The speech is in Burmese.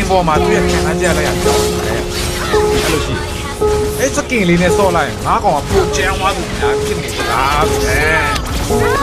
ပေါ်မှာသူ့ရဲ့ခံစားချက်လိုက်ရကြောက်တယ်အဲ့လိုရှိအဲ့စကင်လေးနဲ့ဆော့လိုက်ငါးကောင်ကပိုကျန်းသွားသူများဖြစ်နေလားတဲ့